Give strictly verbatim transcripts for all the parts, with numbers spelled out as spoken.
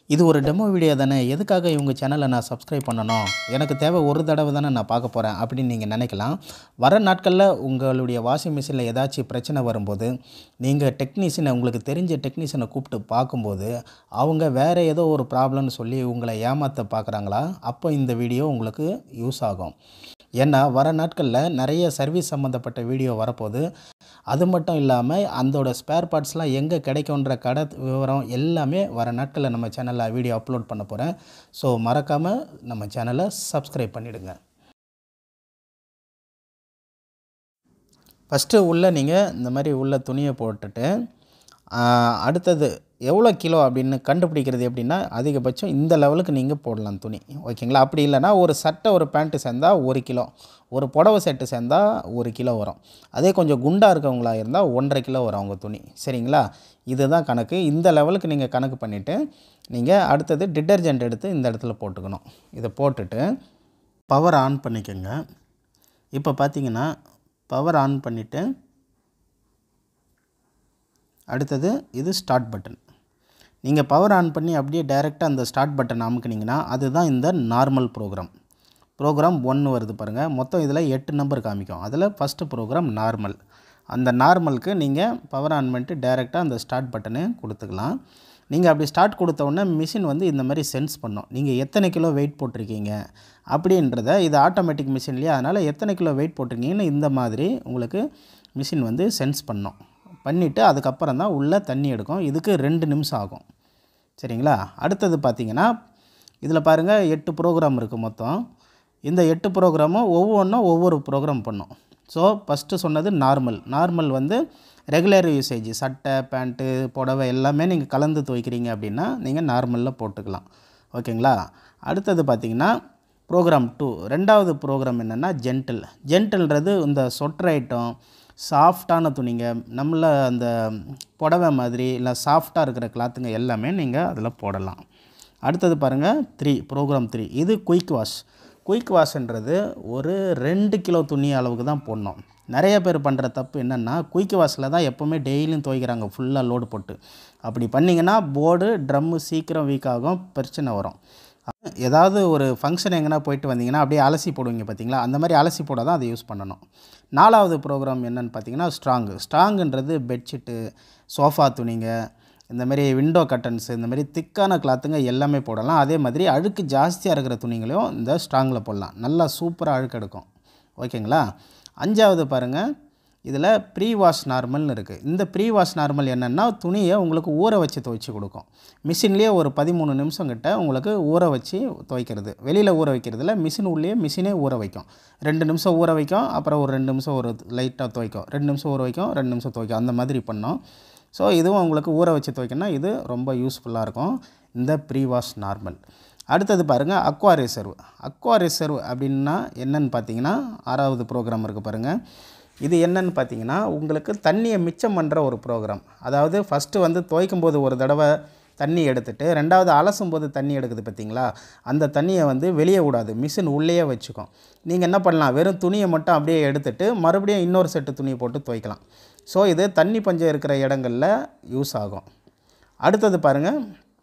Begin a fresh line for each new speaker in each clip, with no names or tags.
இது ஒரு demo video தானே, எதுக்காக இவங்க சேனலை நான் சப்ஸ்கிரைப் பண்ணணும், எனக்கு தேவை ஒரு தடவை தானே நான் பார்க்க போகிறேன் அப்படின்னு நீங்கள் நினைக்கலாம். வர நாட்களில் உங்களுடைய வாஷிங் மிஷினில் ஏதாச்சும் பிரச்சனை வரும்போது நீங்கள் டெக்னீஷியனை உங்களுக்கு தெரிஞ்ச டெக்னீஷியனை கூப்பிட்டு பார்க்கும்போது அவங்க வேறு ஏதோ ஒரு ப்ராப்ளம்னு சொல்லி உங்களை ஏமாற்ற பார்க்குறாங்களா, அப்போ இந்த வீடியோ உங்களுக்கு யூஸ் ஆகும். ஏன்னா வர நாட்களில் நிறைய சர்வீஸ் சம்மந்தப்பட்ட வீடியோ வரப்போகுது. அது மட்டும் இல்லாமல் அதோட ஸ்பேர் பார்ட்ஸ்லாம் எங்கே கிடைக்குன்ற கடை விவரம் எல்லாமே வர நாட்களில் நம்ம சேனலில் வீடியோ அப்லோட் பண்ண போகிறேன். ஸோ மறக்காமல் நம்ம சேனலை சப்ஸ்கிரைப் பண்ணிவிடுங்க. ஃபஸ்ட்டு உள்ளே நீங்கள் இந்த மாதிரி உள்ள துணியை போட்டுட்டு அடுத்தது எவ்வளோ கிலோ அப்படின்னு கண்டுபிடிக்கிறது எப்படின்னா, அதிகபட்சம் இந்த லெவலுக்கு நீங்கள் போடலாம் துணி, ஓகேங்களா. அப்படி இல்லைனா ஒரு சட்டை ஒரு பேண்ட்டு சேர்ந்தால் ஒரு கிலோ, ஒரு புடவை செட்டு சேர்ந்தால் ஒரு கிலோ வரும். அதே கொஞ்சம் குண்டாக இருக்கவங்களா இருந்தால் ஒன்றரை கிலோ வரும் அவங்க துணி, சரிங்களா. இதுதான் கணக்கு. இந்த லெவலுக்கு நீங்கள் கணக்கு பண்ணிவிட்டு நீங்கள் அடுத்தது டிட்டர்ஜென்ட் எடுத்து இந்த இடத்துல போட்டுக்கணும். இதை போட்டுட்டு பவர் ஆன் பண்ணிக்கோங்க. இப்போ பார்த்தீங்கன்னா பவர் ஆன் பண்ணிவிட்டு அடுத்தது இது ஸ்டார்ட் பட்டன். நீங்கள் பவர் ஆன் பண்ணி அப்படியே டைரெக்டாக அந்த ஸ்டார்ட் பட்டன் அமுக்குனிங்கன்னா அதுதான் இந்த நார்மல் ப்ரோக்ராம். ப்ரோக்ராம் ஒன்று வருது பாருங்கள். மொத்தம் இதில் எட்டு நம்பர் காமிக்கும். அதில் ஃபஸ்ட்டு ப்ரோக்ராம் நார்மல். அந்த நார்மலுக்கு நீங்கள் பவர் ஆன் பண்ணிட்டு டைரெக்டாக அந்த ஸ்டார்ட் பட்டனை கொடுத்துக்கலாம். நீங்கள் அப்படி ஸ்டார்ட் கொடுத்த உடனே மிஷின் வந்து இந்த மாதிரி சென்ஸ் பண்ணும். நீங்கள் எத்தனை கிலோ வெயிட் போட்டிருக்கீங்க அப்படின்றத, இது ஆட்டோமேட்டிக் மிஷின்லேயே, அதனால் எத்தனை கிலோ வெயிட் போட்டிருக்கீங்கன்னு இந்த மாதிரி உங்களுக்கு மிஷின் வந்து சென்ஸ் பண்ணும். பண்ணிவிட்டு அதுக்கப்புறம் தான் உள்ளே தண்ணி எடுக்கும். இதுக்கு ரெண்டு நிமிஷம் ஆகும், சரிங்களா. அடுத்தது பார்த்திங்கன்னா இதில் பாருங்கள் எட்டு ப்ரோக்ராம் இருக்குது மொத்தம். இந்த எட்டு ப்ரோக்ராமும் ஒவ்வொன்றும் ஒவ்வொரு ப்ரோக்ராம் பண்ணும். ஸோ ஃபஸ்ட்டு சொன்னது நார்மல். நார்மல் வந்து ரெகுலர் யூசேஜ், சட்டை பேண்ட்டு புடவை எல்லாமே நீங்கள் கலந்து துவைக்கிறீங்க அப்படின்னா நீங்கள் நார்மலில் போட்டுக்கலாம், ஓகேங்களா. அடுத்தது பார்த்திங்கன்னா ப்ரோக்ராம் டூ, ரெண்டாவது ப்ரோக்ராம் என்னென்னா ஜென்டில். ஜென்டில்ன்றது இந்த சொட்டர் ஐட்டம், சாஃப்டான துணிங்க, நம்மள அந்த புடவை மாதிரி இல்லை சாஃப்டாக இருக்கிற கிளாத்துங்க எல்லாமே நீங்கள் அதில் போடலாம். அடுத்தது பாருங்கள் த்ரீ, ப்ரோக்ராம் த்ரீ. இது குயிக் வாஷ். குயிக் வாஷ்ன்றது ஒரு ரெண்டு கிலோ துணி அளவுக்கு தான் போடணும். நிறைய பேர் பண்ணுற தப்பு என்னென்னா, குயிக் வாஷில் தான் எப்போவுமே டெய்லியும் துவைக்கிறாங்க ஃபுல்லாக லோடு போட்டு. அப்படி பண்ணிங்கன்னா போர்டு ட்ரம்மு சீக்கிரம் வீக் ஆகும், பிரச்சனை வரும். ஏதாவது ஒரு ஃபங்க்ஷன் எங்கன்னா போயிட்டு வந்தீங்கன்னா அப்படியே அலசி போடுவீங்க பார்த்தீங்களா, அந்த மாதிரி அலசி போட தான் அதை யூஸ் பண்ணணும். நாலாவது ப்ரோக்ராம் என்னென்னு பார்த்தீங்கன்னா ஸ்ட்ராங்கு. ஸ்ட்ராங்குன்றது பெட்ஷீட்டு, சோஃபா துணிங்க, இந்த மாதிரி விண்டோ கட்டன்ஸு, இந்த மாதிரி திக்கான கிளாத்துங்க எல்லாமே போடலாம். அதே மாதிரி அழுக்கு ஜாஸ்தியாக இருக்கிற துணிங்களையும் இந்த ஸ்ட்ராங்கில் போடலாம். நல்லா சூப்பராக அழுக்கு எடுக்கும், ஓகேங்களா. அஞ்சாவது பாருங்கள், இதில் ப்ரீ வாஷ் நார்மல்னு இருக்குது. இந்த ப்ரீ வாஷ் நார்மல் என்னென்னா துணியை உங்களுக்கு ஊற வச்சு துவைச்சி கொடுக்கும். மிஷின்லேயே ஒரு பதிமூணு நிமிஷம் கிட்ட உங்களுக்கு ஊற வச்சு துவைக்கிறது. வெளியில் ஊற வைக்கிறதுல மிஷின் உள்ளே மிஷினே ஊற வைக்கும். ரெண்டு நிமிஷம் ஊற வைக்கும், அப்புறம் ஒரு ரெண்டு நிமிஷம் ஒரு லைட்டாக துவைக்கும், ரெண்டு நிமிஷம் ஊற வைக்கும், ரெண்டு நிமிஷம் துவைக்கும், அந்த மாதிரி பண்ணோம். ஸோ இதுவும் உங்களுக்கு ஊற வச்சு துவைக்கணும்னா இது ரொம்ப யூஸ்ஃபுல்லாக இருக்கும், இந்த ப்ரீ வாஷ் நார்மல். அடுத்தது பாருங்கள் அக்வா ரிசர்வ். அக்வா ரிசர்வ் அப்படின்னா என்னென்னு பார்த்தீங்கன்னா ஆறாவது ப்ரோக்ராம் இருக்குது பாருங்கள். இது என்னன்னு பார்த்தீங்கன்னா உங்களுக்கு தண்ணியை மிச்சம் பண்ணுற ஒரு ப்ரோக்ராம். அதாவது ஃபஸ்ட்டு வந்து துவைக்கும் போது ஒரு தடவை தண்ணி எடுத்துகிட்டு ரெண்டாவது அலசும் போது தண்ணி எடுக்குது பார்த்தீங்களா, அந்த தண்ணியை வந்து வெளியே விடாது, மிஷின் உள்ளேயே வச்சுக்கும். நீங்கள் என்ன பண்ணலாம், வெறும் துணியை மட்டும் அப்படியே எடுத்துகிட்டு மறுபடியும் இன்னொரு செட்டு துணியை போட்டு துவைக்கலாம். ஸோ இது தண்ணி பஞ்சம் இருக்கிற இடங்களில் யூஸ் ஆகும். அடுத்தது பாருங்கள்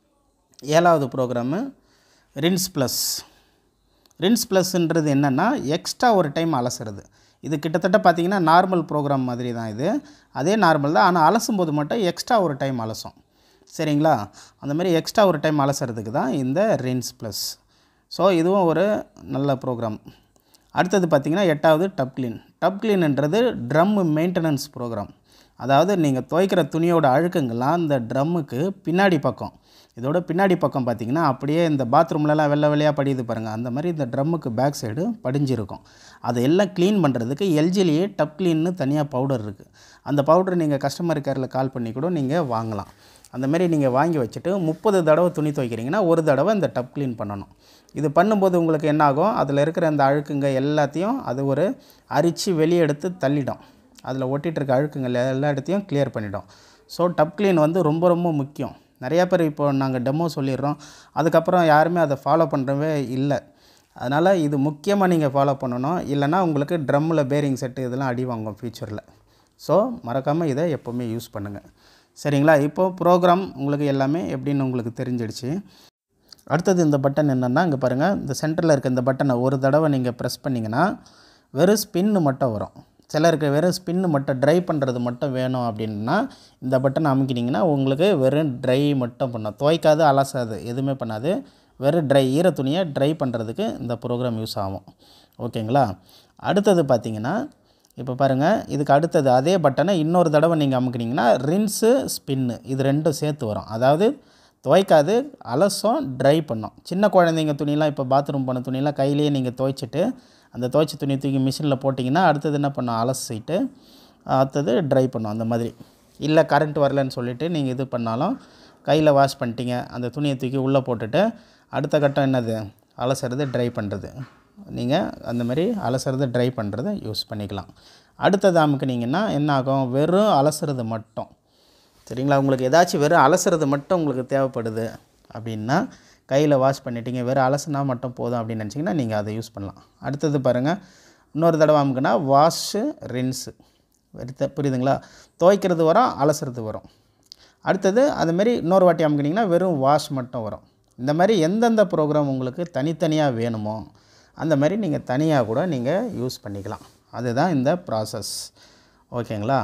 ஏழாவது ப்ரோக்ராமு ரின்ஸ் ப்ளஸ். ரின்ஸ் ப்ளஸ்ன்றது என்னென்னா எக்ஸ்ட்ரா ஒரு டைம் அலசுறது. இது கிட்டத்தட்ட பார்த்திங்கன்னா நார்மல் ப்ரோக்ராம் மாதிரி தான் இது, அதே நார்மல் தான், ஆனால் அலசும் போது மட்டும் எக்ஸ்ட்ரா ஒரு டைம் அலசும், சரிங்களா. அந்த மாதிரி எக்ஸ்ட்ரா ஒரு டைம் அலசுறதுக்கு தான் இந்த ரின்ஸ் ப்ளஸ். ஸோ இதுவும் ஒரு நல்ல ப்ரோக்ராம். அடுத்தது பார்த்திங்கன்னா எட்டாவது டப் க்ளீன். டப் க்ளீன்ன்றது ட்ரம் மெயின்டெனன்ஸ் ப்ரோக்ராம். அதாவது நீங்கள் துவைக்கிற துணியோட அழுக்குங்கள்லாம் இந்த ட்ரம்முக்கு பின்னாடி பக்கம், இதோட பின்னாடி பக்கம் பார்த்திங்கன்னா அப்படியே இந்த பாத்ரூம்லலாம் வெள்ளை வெள்ளையாக படியுது பாருங்கள், அந்த மாதிரி இந்த ட்ரம்முக்கு பேக் சைடு படிஞ்சிருக்கும். அதை எல்லாம் க்ளீன் பண்ணுறதுக்கு எல்ஜிலேயே டப் க்ளீன்னு தனியாக பவுடர் இருக்குது. அந்த பவுடர் நீங்கள் கஸ்டமர் கேரில் கால் பண்ணி கூட நீங்கள் வாங்கலாம். அந்த மாதிரி நீங்கள் வாங்கி வச்சுட்டு முப்பது தடவை துணி துவைக்கிறீங்கன்னா ஒரு தடவை இந்த டப் க்ளீன் பண்ணணும். இது பண்ணும்போது உங்களுக்கு என்னாகும், அதில் இருக்கிற அந்த அழுக்குங்க எல்லாத்தையும் அது ஒரு அரிச்சு வெளியே எடுத்து தள்ளிடும். அதில் ஒட்டிகிட்டு இருக்க அழுக்குங்கள் எல்லா இடத்தையும் கிளியர் பண்ணிடும். ஸோ டப் க்ளீன் வந்து ரொம்ப ரொம்ப முக்கியம். நிறையா பேர் இப்போ நாங்கள் டெமோ சொல்லிடுறோம், அதுக்கப்புறம் யாருமே அதை ஃபாலோ பண்ணுறவே இல்லை. அதனால் இது முக்கியமாக நீங்கள் ஃபாலோ பண்ணணும், இல்லைனா உங்களுக்கு ட்ரம்மில் பேரிங் செட்டு இதெல்லாம் அடி வாங்கும் ஃப்யூச்சரில். ஸோ மறக்காமல் இதை எப்போவுமே யூஸ் பண்ணுங்கள், சரிங்களா. இப்போது ப்ரோக்ராம் உங்களுக்கு எல்லாமே எப்படின்னு உங்களுக்கு தெரிஞ்சிடுச்சு. அடுத்தது இந்த பட்டன் என்னென்னா இங்கே பாருங்கள், இந்த சென்டரில் இருக்க இந்த பட்டனை ஒரு தடவை நீங்கள் ப்ரெஸ் பண்ணிங்கன்னா வெறும் ஸ்பின்னு மட்டும் வரும். சிலருக்கு வெறும் ஸ்பின்னு மட்டும் ட்ரை பண்ணுறது மட்டும் வேணும் அப்படின்னா இந்த பட்டனை அமுக்கினீங்கன்னா உங்களுக்கு வெறும் ட்ரை மட்டும் பண்ணும். துவைக்காது, அலசாது, எதுவுமே பண்ணாது. வெறும் ட்ரை ஈர துணியை ட்ரை பண்ணுறதுக்கு இந்த ப்ரோக்ராம் யூஸ் ஆகும். ஓகேங்களா? அடுத்தது பார்த்திங்கன்னா இப்போ பாருங்கள், இதுக்கு அடுத்தது அதே பட்டனை இன்னொரு தடவை நீங்கள் அமுக்கினீங்கன்னா ரின்ஸு ஸ்பின்னு இது ரெண்டும் சேர்த்து வரும். அதாவது துவைக்காது, அலசும், ட்ரை பண்ணும். சின்ன குழந்தைங்க துணியெலாம் இப்போ பாத்ரூம் போன துணியெலாம் கையிலேயே நீங்கள் துவைச்சிட்டு அந்த துவைச்ச துணி தூக்கி மிஷினில் போட்டிங்கன்னா அடுத்தது என்ன பண்ணும், அலசிட்டு அடுத்தது ட்ரை பண்ணும். அந்த மாதிரி இல்லை கரண்ட் வரலன்னு சொல்லிவிட்டு நீங்கள் இது பண்ணாலும் கையில் வாஷ் பண்ணிட்டீங்க, அந்த துணியை தூக்கி உள்ளே போட்டுட்டு அடுத்த கட்டம் என்னது, அலசுறது, ட்ரை பண்ணுறது. நீங்கள் அந்த மாதிரி அலசுறது, ட்ரை பண்ணுறதை யூஸ் பண்ணிக்கலாம். அடுத்தது அமுக்குனிங்கன்னா என்ன ஆகும், வெறும் அலசுறது மட்டும். சரிங்களா? உங்களுக்கு ஏதாச்சும் வெறும் அலசுறது மட்டும் உங்களுக்கு தேவைப்படுது அப்படின்னா கையில் வாஷ் பண்ணிட்டீங்க, வெறும் அலசுனா மட்டும் போதும் அப்படின்னு நினச்சிங்கன்னா நீங்கள் அதை யூஸ் பண்ணலாம். அடுத்தது பாருங்கள், இன்னொரு தடவை அமுக்குனா வாஷு, ரின்ஸு. வெறுத்த புரியுதுங்களா? துவைக்கிறது வரும், அலசுறது வரும். அடுத்தது அதுமாரி இன்னொரு வாட்டி அமுக்குனிங்கன்னா வெறும் வாஷ் மட்டும் வரும். இந்த மாதிரி எந்தெந்த ப்ரோக்ராம் உங்களுக்கு தனித்தனியாக வேணுமோ அந்த மாதிரி நீங்கள் தனியாக கூட நீங்கள் யூஸ் பண்ணிக்கலாம். அதுதான் இந்த ப்ராசஸ். ஓகேங்களா?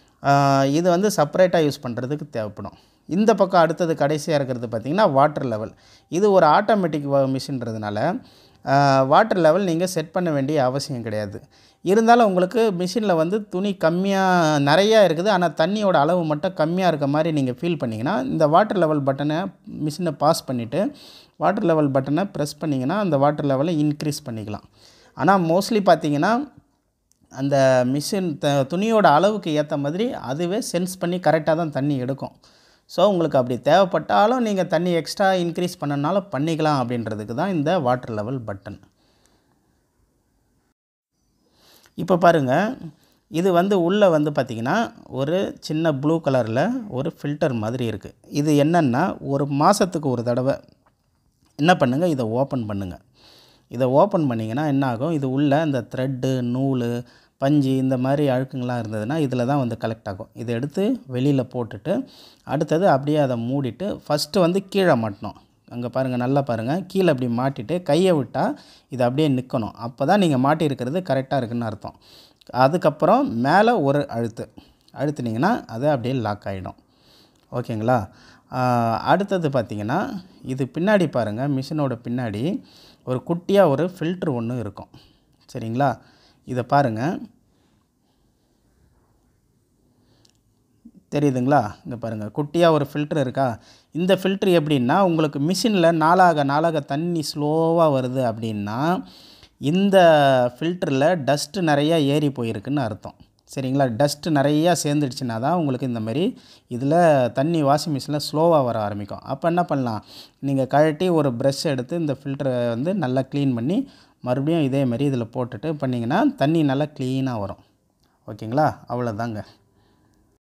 இது வந்து செப்பரேட்டாக யூஸ் பண்ணுறதுக்கு தேவைப்படும். இந்த பக்கம் அடுத்தது கடைசியாக இருக்கிறது பார்த்திங்கன்னா வாட்டர் லெவல். இது ஒரு ஆட்டோமேட்டிக் மிஷின்றதுனால வாட்டர் லெவல் நீங்கள் செட் பண்ண வேண்டிய அவசியம் கிடையாது. இருந்தாலும் உங்களுக்கு மிஷினில் வந்து துணி கம்மியாக நிறையா இருக்குது, ஆனால் தண்ணியோட அளவு மட்டும் கம்மியாக இருக்க மாதிரி நீங்கள் ஃபீல் பண்ணிங்கன்னா இந்த வாட்டர் லெவல் பட்டனை மிஷினை பாஸ் பண்ணிவிட்டு வாட்டர் லெவல் பட்டனை ப்ரெஸ் பண்ணிங்கன்னா அந்த வாட்டர் லெவலை இன்க்ரீஸ் பண்ணிக்கலாம். ஆனால் மோஸ்ட்லி பார்த்திங்கன்னா அந்த மிஷின் த துணியோட அளவுக்கு ஏற்ற மாதிரி அதுவே சென்ஸ் பண்ணி கரெக்டாக தான் தண்ணி எடுக்கும். ஸோ உங்களுக்கு அப்படி தேவைப்பட்டாலும் நீங்கள் தண்ணி எக்ஸ்ட்ரா இன்க்ரீஸ் பண்ணனாலும் பண்ணிக்கலாம் அப்படின்றதுக்கு தான் இந்த வாட்டர் லெவல் பட்டன். இப்போ பாருங்கள், இது வந்து உள்ளே வந்து பார்த்திங்கன்னா ஒரு சின்ன ப்ளூ கலரில் ஒரு ஃபில்டர் மாதிரி இருக்குது. இது என்னென்னா ஒரு மாதத்துக்கு ஒரு தடவை என்ன பண்ணுங்கள், இதை ஓப்பன் பண்ணுங்கள். இதை ஓப்பன் பண்ணிங்கன்னா என்ன ஆகும், இது உள்ளே இந்த த்ரெட்டு, நூல், பஞ்சு இந்த மாதிரி அழுக்குங்களாம் இருந்ததுன்னா இதில் தான் வந்து கலெக்ட் ஆகும். இதை எடுத்து வெளியில் போட்டுட்டு அடுத்தது அப்படியே அதை மூடிட்டு ஃபஸ்ட்டு வந்து கீழே மாட்டணும். அங்கே பாருங்கள், நல்லா பாருங்கள், கீழே அப்படி மாட்டிட்டு கையை விட்டால் இது அப்படியே நிற்கணும். அப்போ தான் நீங்கள் மாட்டியிருக்கிறது கரெக்டாக இருக்குதுன்னு அர்த்தம். அதுக்கப்புறம் மேலே ஒரு அழுத்து அழுத்துனீங்கன்னா அது அப்படியே லாக் ஆகிடும். ஓகேங்களா? அடுத்தது பார்த்திங்கன்னா இது பின்னாடி பாருங்கள், மிஷினோட பின்னாடி ஒரு குட்டியாக ஒரு ஃபில்ட்ரு ஒன்று இருக்கும். சரிங்களா? இதை பாருங்கள், தெரியுதுங்களா? இங்கே பாருங்கள், குட்டியாக ஒரு ஃபில்ட்ரு இருக்கா? இந்த ஃபில்ட்ரு எப்படின்னா உங்களுக்கு மிஷினில் நாளாக நாளாக தண்ணி ஸ்லோவாக வருது அப்படின்னா இந்த ஃபில்டரில் டஸ்ட்டு நிறையா ஏறி போயிருக்குன்னு அர்த்தம். சரிங்களா? டஸ்ட்டு நிறையா சேர்ந்துடுச்சுன்னா தான் உங்களுக்கு இந்த மாதிரி இதில் தண்ணி வாஷிங் மிஷினில் ஸ்லோவாக வர ஆரம்பிக்கும். அப்போ என்ன பண்ணலாம், நீங்கள் கழட்டி ஒரு ப்ரஷ் எடுத்து இந்த ஃபில்டரை வந்து நல்லா க்ளீன் பண்ணி மறுபடியும் இதே மாதிரி இதில் போட்டுட்டு பண்ணிங்கன்னா தண்ணி நல்லா க்ளீனாக வரும். ஓகேங்களா? அவ்வளோதாங்க.